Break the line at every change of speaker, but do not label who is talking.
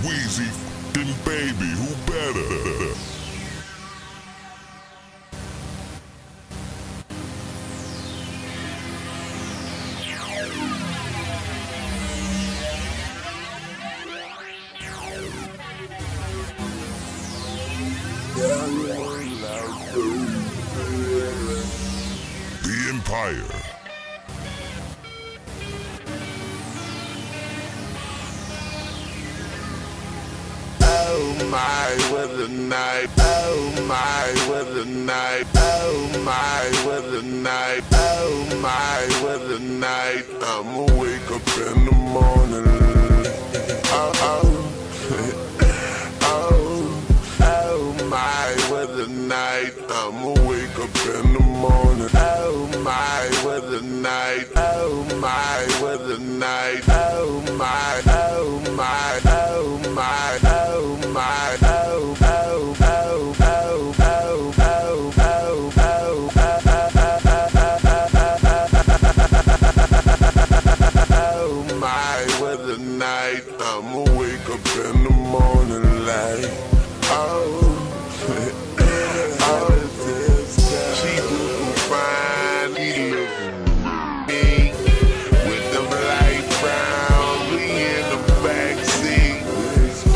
Weezy f***ing baby, who better? The Empire.
Oh my, what a night. Oh my, what a night. Oh my, what a night. Oh my, what a night. I'ma wake up in the morning. Oh, oh my, what a night. I'ma wake up in the morning. Oh my, what a night. Oh my, what a night. Oh my.